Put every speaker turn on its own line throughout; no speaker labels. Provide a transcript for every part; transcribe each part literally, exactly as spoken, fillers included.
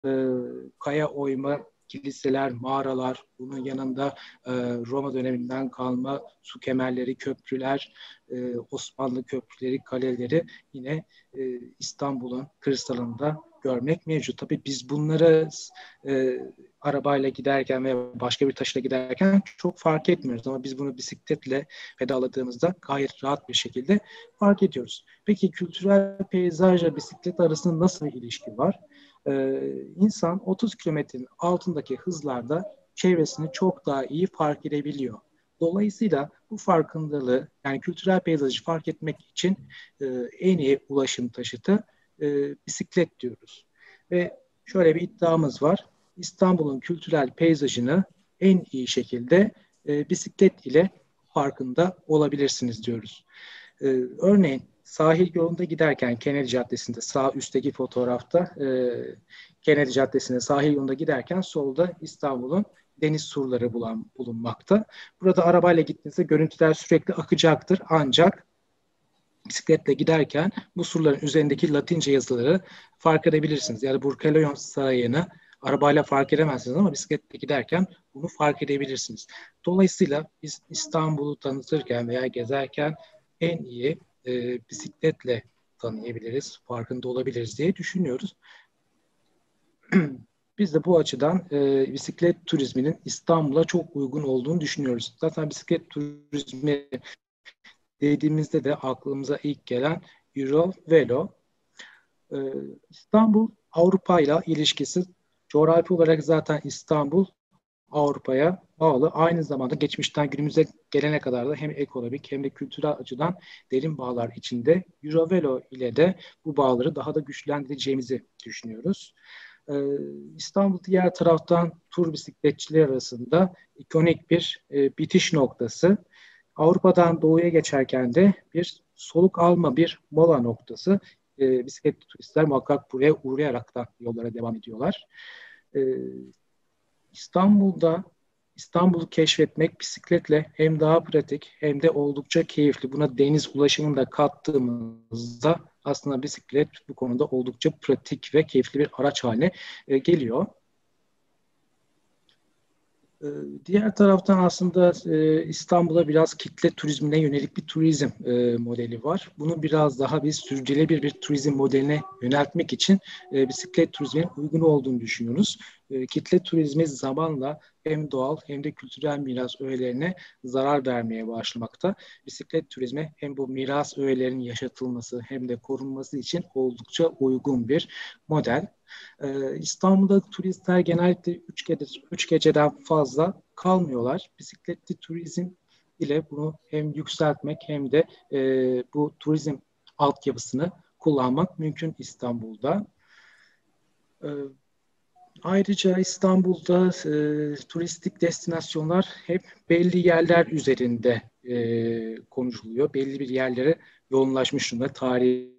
e, kaya oyma kiliseler, mağaralar, bunun yanında e, Roma döneminden kalma su kemerleri, köprüler, e, Osmanlı köprüleri, kaleleri yine e, İstanbul'un kırsalında görmek mevcut. Tabii biz bunları e, arabayla giderken veya başka bir taşla giderken çok fark etmiyoruz ama biz bunu bisikletle pedaladığımızda gayet rahat bir şekilde fark ediyoruz. Peki kültürel peyzajla bisiklet arasında nasıl bir ilişki var? Ee, insan otuz kilometrenin altındaki hızlarda çevresini çok daha iyi fark edebiliyor. Dolayısıyla bu farkındalığı, yani kültürel peyzajı fark etmek için e, en iyi ulaşım taşıtı e, bisiklet diyoruz. Ve şöyle bir iddiamız var. İstanbul'un kültürel peyzajını en iyi şekilde e, bisiklet ile farkında olabilirsiniz diyoruz. Ee, örneğin sahil yolunda giderken Kennedy Caddesi'nde sağ üstteki fotoğrafta e, Kennedy Caddesi'nde sahil yolunda giderken solda İstanbul'un deniz surları bulan, bulunmakta. Burada arabayla gittiğinizde görüntüler sürekli akacaktır. Ancak bisikletle giderken bu surların üzerindeki Latince yazıları fark edebilirsiniz. Yani Burkaleon Sarayı'nı arabayla fark edemezsiniz ama bisikletle giderken bunu fark edebilirsiniz. Dolayısıyla biz İstanbul'u tanıtırken veya gezerken en iyi e, bisikletle tanıyabiliriz, farkında olabiliriz diye düşünüyoruz. Biz de bu açıdan e, bisiklet turizminin İstanbul'a çok uygun olduğunu düşünüyoruz. Zaten bisiklet turizmi dediğimizde de aklımıza ilk gelen Eurovelo. Ee, İstanbul Avrupa ile ilişkisi coğrafi olarak zaten İstanbul Avrupa'ya bağlı. Aynı zamanda geçmişten günümüze gelene kadar da hem ekonomik hem de kültürel açıdan derin bağlar içinde. Eurovelo ile de bu bağları daha da güçlendireceğimizi düşünüyoruz. Ee, İstanbul diğer taraftan tur bisikletçiler arasında ikonik bir e, bitiş noktası. Avrupa'dan doğuya geçerken de bir soluk alma, bir mola noktası. E, bisikletli turistler muhakkak buraya uğrayarak da yollara devam ediyorlar. E, İstanbul'da İstanbul'u keşfetmek bisikletle hem daha pratik hem de oldukça keyifli. Buna deniz ulaşımını da kattığımızda aslında bisiklet bu konuda oldukça pratik ve keyifli bir araç haline e, geliyor. Diğer taraftan aslında e, İstanbul'a biraz kitle turizmine yönelik bir turizm e, modeli var. Bunu biraz daha bir sürdürülebilir bir turizm modeline yöneltmek için e, bisiklet turizminin uygun olduğunu düşünüyoruz. E, kitle turizmi zamanla hem doğal hem de kültürel miras öğelerine zarar vermeye başlamakta. Bisiklet turizmi hem bu miras öğelerinin yaşatılması hem de korunması için oldukça uygun bir model. Ee, İstanbul'da turistler genellikle üç gece, üç geceden fazla kalmıyorlar. Bisikletli turizm ile bunu hem yükseltmek hem de e, bu turizm altyapısını kullanmak mümkün İstanbul'da. Ee, Ayrıca İstanbul'da e, turistik destinasyonlar hep belli yerler üzerinde e, konuşuluyor. Belli bir yerlere yoğunlaşmış durumda. Tarihi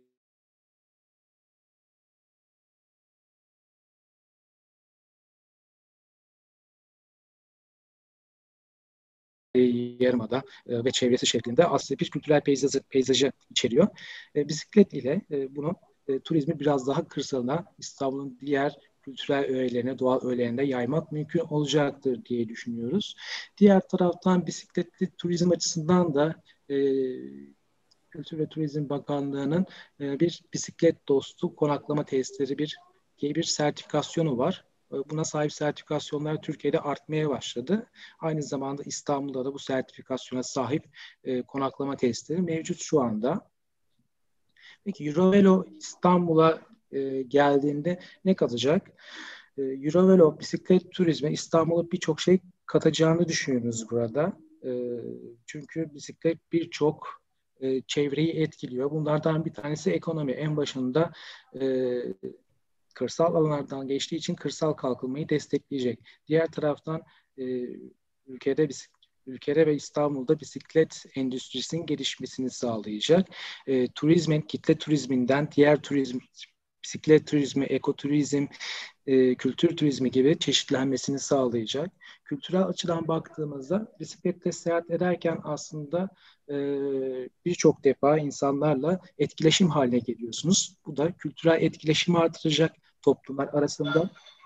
Yarımada e, ve çevresi şeklinde aslında bir kültürel peyzajı, peyzajı içeriyor. E, bisiklet ile e, bunu e, turizmi biraz daha kırsalına, İstanbul'un diğer kültürel öğelerine, doğal öğelerine yaymak mümkün olacaktır diye düşünüyoruz. Diğer taraftan bisikletli turizm açısından da e, Kültür ve Turizm Bakanlığı'nın e, bir bisiklet dostu konaklama tesisleri bir diye bir sertifikasyonu var. E, Buna sahip sertifikasyonlar Türkiye'de artmaya başladı. Aynı zamanda İstanbul'da da bu sertifikasyona sahip e, konaklama tesisleri mevcut şu anda. Peki Eurovelo İstanbul'a e, geldiğinde ne katacak? E, Eurovelo bisiklet turizmi İstanbul'a birçok şey katacağını düşünüyoruz burada. E, çünkü bisiklet birçok e, çevreyi etkiliyor. Bunlardan bir tanesi ekonomi. En başında e, kırsal alanlardan geçtiği için kırsal kalkınmayı destekleyecek. Diğer taraftan e, ülkede bisiklet ülkede ve İstanbul'da bisiklet endüstrisinin gelişmesini sağlayacak. E, turizmin, kitle turizminden diğer turizm, bisiklet turizmi, ekoturizm, e, kültür turizmi gibi çeşitlenmesini sağlayacak. Kültürel açıdan baktığımızda bisikletle seyahat ederken aslında e, birçok defa insanlarla etkileşim haline geliyorsunuz. Bu da kültürel etkileşimi artıracak toplumlar arasında.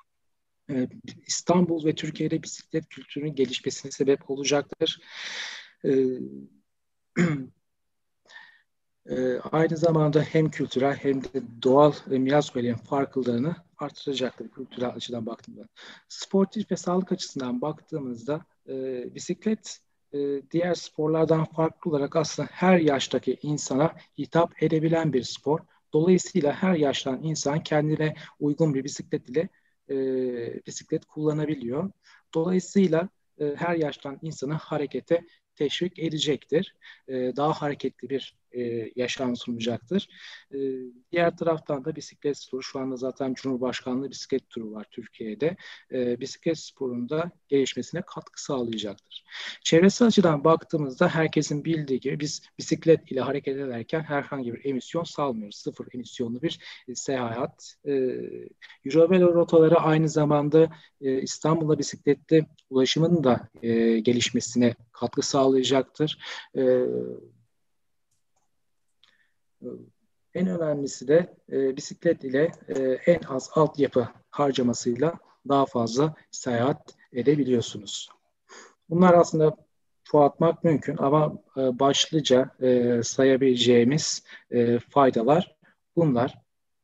e, İstanbul ve Türkiye'de bisiklet kültürünün gelişmesine sebep olacaktır. E, e, Aynı zamanda hem kültürel hem de doğal e, miras öğelerinin farklılığını artıracaktır kültürel açıdan baktığımızda. Sportif ve sağlık açısından baktığımızda e, bisiklet e, diğer sporlardan farklı olarak aslında her yaştaki insana hitap edebilen bir spor. Dolayısıyla her yaştan insan kendine uygun bir bisiklet ile e, bisiklet kullanabiliyor. Dolayısıyla e, her yaştan insanı harekete teşvik edecektir. E, daha hareketli bir e, yaşam sunacaktır. E, Diğer taraftan da bisiklet sporu, şu anda zaten Cumhurbaşkanlığı bisiklet turu var Türkiye'de. E, bisiklet sporunda gelişmesine katkı sağlayacaktır. Çevresel açıdan baktığımızda herkesin bildiği gibi biz bisiklet ile hareket ederken herhangi bir emisyon salmıyoruz. Sıfır emisyonlu bir e, seyahat. E, Eurovelo rotaları aynı zamanda e, İstanbul'a bisikletli ulaşımın da e, gelişmesine katkı sağlayacaktır. E, En önemlisi de e, bisiklet ile e, en az altyapı harcamasıyla daha fazla seyahat edebiliyorsunuz. Bunlar aslında çoğaltmak mümkün ama e, başlıca e, sayabileceğimiz e, faydalar bunlar.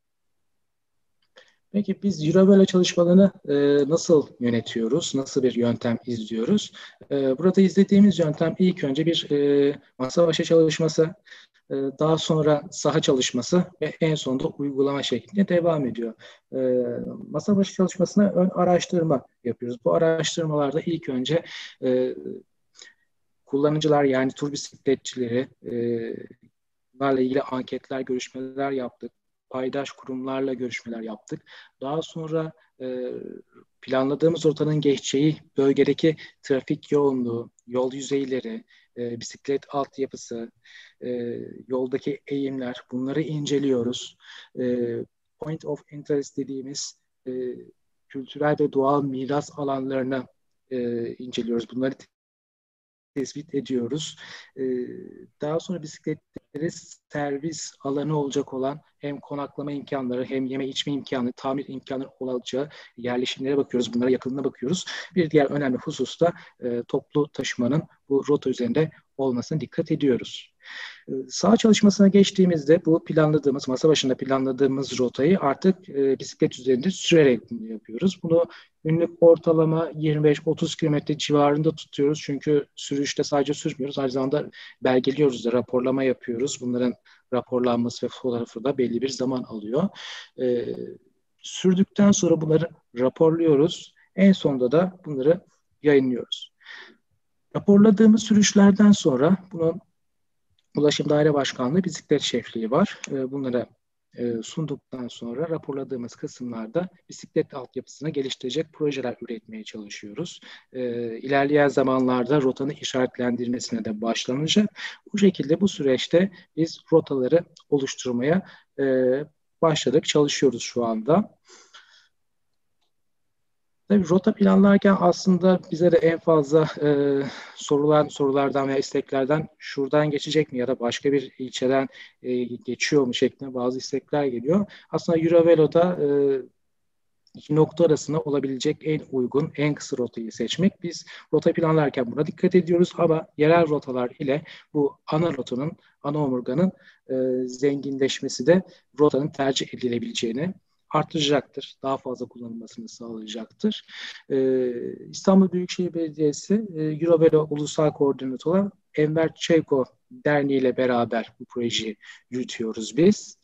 Peki biz Eurovelo çalışmalarını e, nasıl yönetiyoruz? Nasıl bir yöntem izliyoruz? E, burada izlediğimiz yöntem ilk önce bir e, masa başı çalışması, e, daha sonra saha çalışması ve en sonunda uygulama şeklinde devam ediyor. E, masa başı çalışmasına ön araştırma yapıyoruz. Bu araştırmalarda ilk önce e, kullanıcılar, yani tur bisikletçileri, e, bunlarla ilgili anketler, görüşmeler yaptık. Paydaş kurumlarla görüşmeler yaptık. Daha sonra e, planladığımız rotanın geçeceği bölgedeki trafik yoğunluğu, yol yüzeyleri, e, bisiklet altyapısı, e, yoldaki eğimler, bunları inceliyoruz. E, Point of interest dediğimiz e, kültürel ve doğal miras alanlarını e, inceliyoruz. Bunları tespit ediyoruz. Ee, Daha sonra bisikletleri servis alanı olacak olan hem konaklama imkanları hem yeme içme imkanı, tamir imkanı olacağı yerleşimlere bakıyoruz. Bunlara yakınına bakıyoruz. Bir diğer önemli husus da e, toplu taşımanın bu rota üzerinde olmasına dikkat ediyoruz. E, Sağ çalışmasına geçtiğimizde bu planladığımız, masa başında planladığımız rotayı artık e, bisiklet üzerinde sürerek bunu yapıyoruz. Bunu günlük ortalama yirmi beş otuz kilometre civarında tutuyoruz. Çünkü sürüşte sadece sürmüyoruz. Aynı zamanda belgeliyoruz da, raporlama yapıyoruz. Bunların raporlanması ve fotoğrafı da belli bir zaman alıyor. E, Sürdükten sonra bunları raporluyoruz. En sonunda da bunları yayınlıyoruz. Raporladığımız sürüşlerden sonra bunun Ulaşım Daire Başkanlığı bisiklet şefliği var. E, bunlara e, sunduktan sonra raporladığımız kısımlarda bisiklet altyapısını geliştirecek projeler üretmeye çalışıyoruz. E, ilerleyen zamanlarda rotanın işaretlendirmesine de başlanacak. Bu şekilde bu süreçte biz rotaları oluşturmaya e, başladık, çalışıyoruz şu anda. Tabii rota planlarken aslında bize de en fazla e, sorulan sorulardan veya isteklerden şuradan geçecek mi ya da başka bir ilçeden e, geçiyor mu şeklinde bazı istekler geliyor. Aslında Eurovelo'da e, iki nokta arasında olabilecek en uygun, en kısa rotayı seçmek. Biz rota planlarken buna dikkat ediyoruz ama yerel rotalar ile bu ana rotanın, ana omurganın e, zenginleşmesi de rotanın tercih edilebileceğini artıracaktır. Daha fazla kullanılmasını sağlayacaktır. Ee, İstanbul Büyükşehir Belediyesi e, Eurovelo Ulusal Koordinatörü olan Enver Çevko Derneği ile beraber bu projeyi yürütüyoruz biz.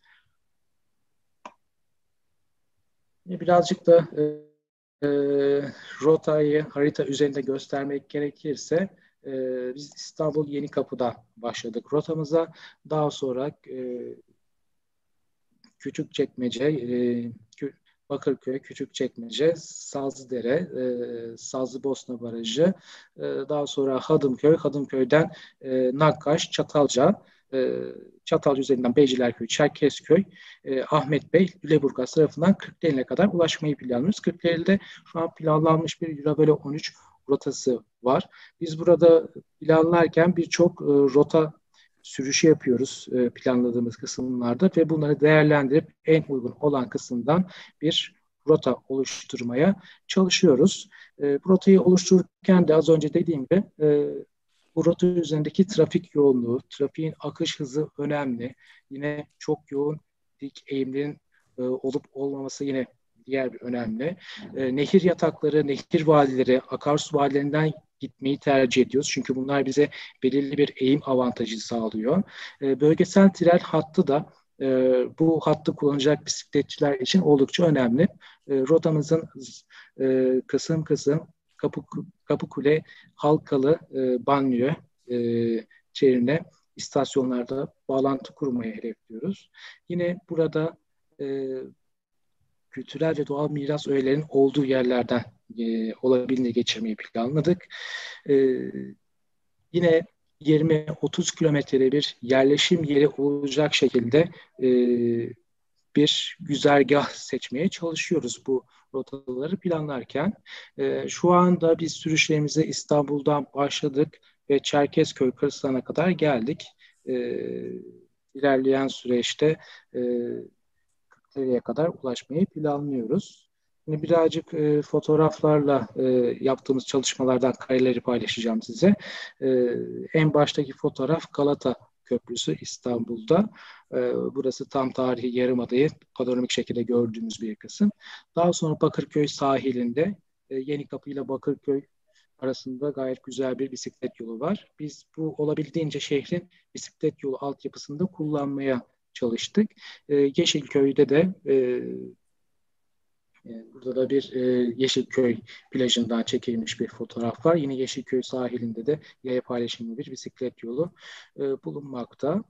Birazcık da e, e, rotayı harita üzerinde göstermek gerekirse e, biz İstanbul Yenikapı'da başladık rotamıza. Daha sonra e, Küçükçekmece, e, Bakırköy, Küçükçekmece, Sazlıdere, e, Sazlıbosna Barajı, e, daha sonra Hadımköy, Hadımköy'den e, Nakkaş, Çatalca, e, Çatalca üzerinden Beycilerköy, Çerkezköy, e, Ahmet Bey, Lüleburgaz tarafından Kırklareli'ne kadar ulaşmayı planlıyoruz. Kırklareli'de şu an planlanmış bir Eurovelo on üç rotası var. Biz burada planlarken birçok e, rota sürüşü yapıyoruz e, planladığımız kısımlarda ve bunları değerlendirip en uygun olan kısımdan bir rota oluşturmaya çalışıyoruz. E, bu rotayı oluştururken de az önce dediğim gibi e, bu rota üzerindeki trafik yoğunluğu, trafiğin akış hızı önemli. Yine çok yoğun dik eğimlerin e, olup olmaması yine diğer bir önemli. E, nehir yatakları, nehir vadileri, akarsu vadilerinden gitmeyi tercih ediyoruz. Çünkü bunlar bize belirli bir eğim avantajı sağlıyor. E, bölgesel tren hattı da e, bu hattı kullanacak bisikletçiler için oldukça önemli. E, rotamızın e, kısım kısım Kapı, Kapıkule, Halkalı, e, Banliyö e, şehrine istasyonlarda bağlantı kurmayı hedefliyoruz. Yine burada e, kültürel ve doğal miras öğelerinin olduğu yerlerden e, olabildiğince geçirmeyi planladık. E, Yine yirmi otuz kilometrede bir yerleşim yeri olacak şekilde e, bir güzergah seçmeye çalışıyoruz bu rotaları planlarken. E, şu anda biz sürüşlerimize İstanbul'dan başladık ve Çerkezköy, Kırıklareli'ne kadar geldik. E, ilerleyen süreçte e, Kırklareli'ye kadar ulaşmayı planlıyoruz. Şimdi birazcık e, fotoğraflarla e, yaptığımız çalışmalardan kareleri paylaşacağım size. E, en baştaki fotoğraf Galata Köprüsü İstanbul'da. E, burası tam tarihi Yarımada'yı panoramik şekilde gördüğümüz bir kısım. Daha sonra Bakırköy sahilinde e, Yenikapı ile Bakırköy arasında gayet güzel bir bisiklet yolu var. Biz bu olabildiğince şehrin bisiklet yolu altyapısında kullanmaya çalıştık. E, Yeşilköy'de de e, e, burada da bir e, Yeşilköy plajından çekilmiş bir fotoğraf var. Yine Yeşilköy sahilinde de yaya paylaşımlı bir bisiklet yolu e, bulunmakta.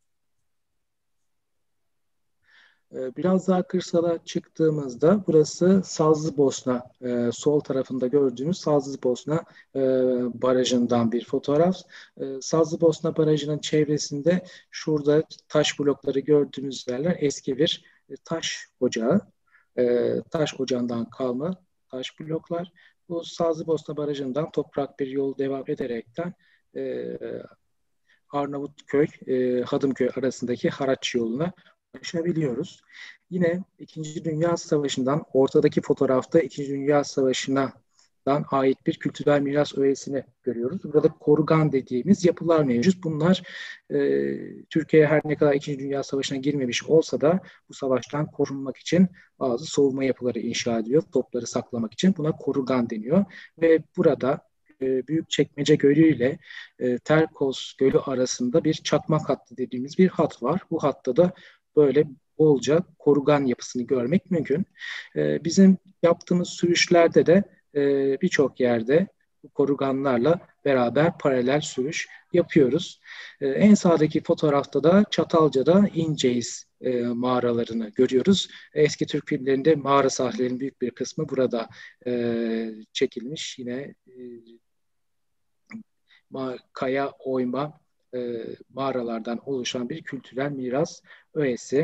E, biraz daha kırsala çıktığımızda burası Sazlıbosna, e, sol tarafında gördüğünüz Sazlıbosna e, barajından bir fotoğraf. E, Sazlıbosna barajının çevresinde şurada taş blokları gördüğünüz yerler eski bir e, taş ocağı. E, taş ocağından kalma taş bloklar. Bu Sazlıbosna Barajı'ndan toprak bir yol devam ederekten e, Arnavutköy, e, Hadımköy arasındaki Haraç yoluna ulaşabiliyoruz. Yine İkinci Dünya Savaşı'ndan ortadaki fotoğrafta İkinci Dünya Savaşı'na ait bir kültürel miras öğesini görüyoruz. Burada korugan dediğimiz yapılar mevcut. Bunlar e, Türkiye her ne kadar İkinci Dünya Savaşı'na girmemiş olsa da bu savaştan korunmak için bazı savunma yapıları inşa ediyor. Topları saklamak için buna korugan deniyor. Ve burada e, Büyükçekmece Gölü ile e, Terkos Gölü arasında bir çakmak hattı dediğimiz bir hat var. Bu hatta da böyle bolca korugan yapısını görmek mümkün. E, bizim yaptığımız sürüşlerde de e, birçok yerde bu koruganlarla beraber paralel sürüş yapıyoruz. E, en sağdaki fotoğrafta da Çatalca'da İnceyiz e, mağaralarını görüyoruz. Eski Türk filmlerinde mağara sahnelerinin büyük bir kısmı burada e, çekilmiş. Yine e, kaya oyma e, mağaralardan oluşan bir kültürel miras öğesi.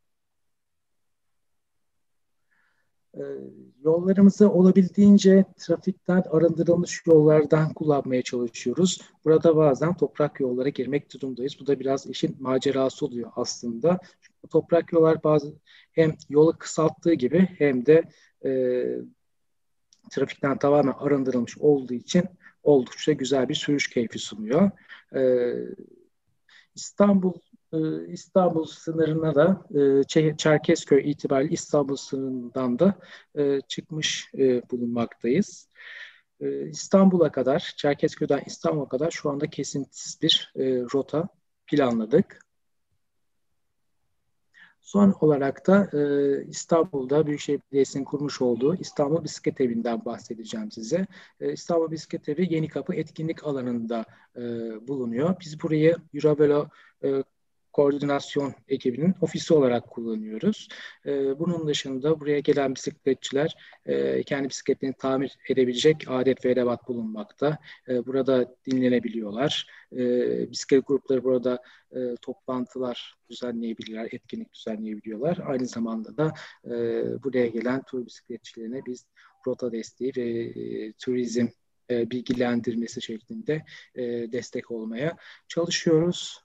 E, yollarımızı olabildiğince trafikten arındırılmış yollardan kullanmaya çalışıyoruz. Burada bazen toprak yollara girmek durumundayız. Bu da biraz işin macerası oluyor aslında. Çünkü toprak yollar bazı hem yolu kısalttığı gibi hem de e, trafikten tamamen arındırılmış olduğu için oldukça güzel bir sürüş keyfi sunuyor. Ee, İstanbul e, İstanbul sınırına da e, Çerkezköy itibariyle İstanbul sınırından da e, çıkmış e, bulunmaktayız. E, İstanbul'a kadar, Çerkezköy'den İstanbul'a kadar şu anda kesintisiz bir e, rota planladık. Son olarak da e, İstanbul'da Büyükşehir Belediyesi'nin kurmuş olduğu İstanbul Bisiklet Evi'nden bahsedeceğim size. E, İstanbul Bisiklet Evi Yenikapı etkinlik alanında e, bulunuyor. Biz burayı Eurovelo e, koordinasyon ekibinin ofisi olarak kullanıyoruz. E, bunun dışında buraya gelen bisikletçiler e, kendi bisikletlerini tamir edebilecek alet ve edevat bulunmakta. E, burada dinlenebiliyorlar. E, bisiklet grupları burada e, toplantılar düzenleyebiliyorlar, etkinlik düzenleyebiliyorlar. Aynı zamanda da e, buraya gelen tur bisikletçilerine biz rota desteği ve e, turizm e, bilgilendirmesi şeklinde e, destek olmaya çalışıyoruz.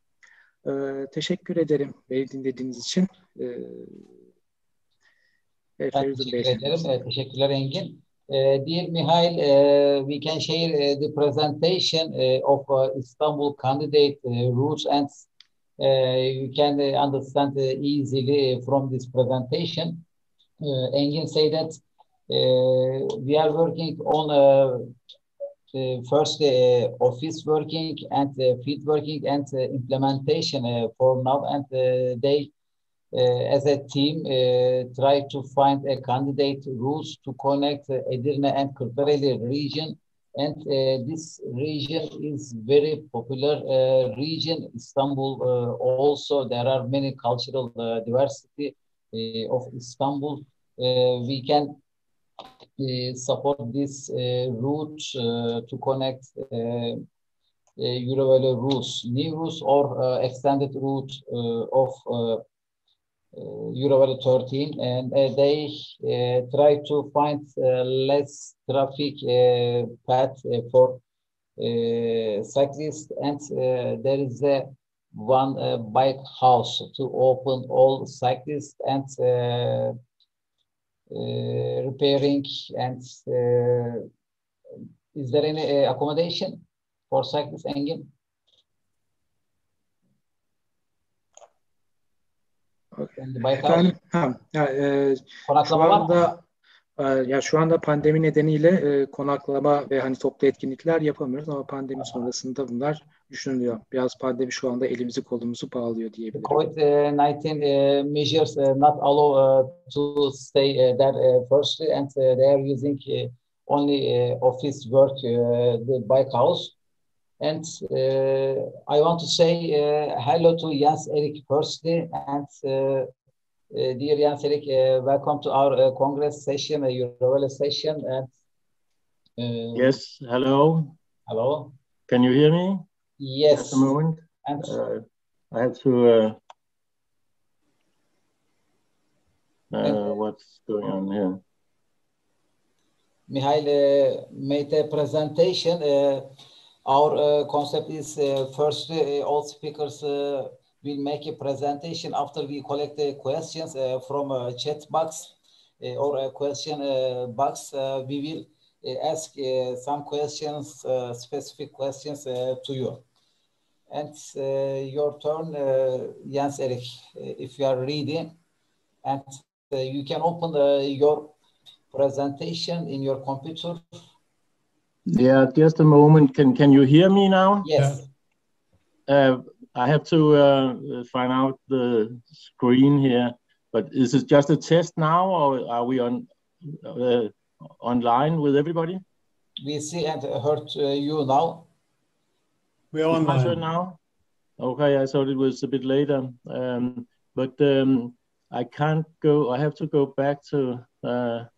E, teşekkür ederim beni dinlediğiniz için. E, E,
Ben
Feridun Bey
teşekkür ederim.
sendeyiz.
E, teşekkürler Engin. E, dear Mihail, e, we can share uh, the presentation uh, of uh, Istanbul candidate uh, routes, and uh, you can uh, understand uh, easily from this presentation. Uh, Engin say that uh, we are working on uh, uh, first uh, office working and uh, field working and uh, implementation uh, for now, and uh, they uh, as a team uh, try to find a candidate routes to connect uh, Edirne and Kırklareli region, and uh, this region is very popular uh, region. Istanbul uh, also there are many cultural uh, diversity uh, of Istanbul. Uh, we can uh, support this uh, route uh, to connect uh, uh, Eurovelo routes, new routes or uh, extended route uh, of uh, uh, Eurovelo thirteen, and uh, they uh, try to find uh, less traffic uh, path uh, for uh, cyclists, and uh, there is a one uh, bike house to open all cyclists and uh, uh, repairing, and uh, is there any uh, accommodation for cyclists, Engin?
Okay.
In the bike house?
Efendim, ha, ya, e, şu
Konaklama var mı?
anda e, ya şu anda pandemi nedeniyle e, konaklama ve hani toplu etkinlikler yapamıyoruz ama pandemi sonrasında bunlar düşünülüyor. Biraz pandemi şu anda elimizi kolumuzu bağlıyor diyebilirim.
COVID nineteen uh, measures uh, not allow uh, to stay uh, there uh, firstly, and uh, they are using uh, only uh, office work, uh, the bike house. And uh, I want to say uh, hello to Jens Erik firstly, and uh, uh, dear Jens Erik, uh, welcome to our uh, Congress session, a Eurovelo session. And uh,
yes, hello.
Hello.
Can you hear me?
Yes.
Just a moment.
And
uh, I have to. Uh, uh, what's going on here?
Mihail uh, made a presentation. Uh, our uh, concept is uh, first, uh, all speakers uh, will make a presentation after we collect the questions uh, from a chat box uh, or a question uh, box. Uh, we will uh, ask uh, some questions, uh, specific questions uh, to you. And uh, your turn, uh, Jens Erik, if you are ready, and uh, you can open uh, your presentation in your computer.
Yeah, just a moment. Can can you hear me now?
Yes.
Uh, I have to uh, find out the screen here. But is it just a test now, or are we on uh, online with everybody?
We see and heard uh, you now.
We're online now. Okay, I thought it was a bit later, um, but um, I can't go. I have to go back to uh,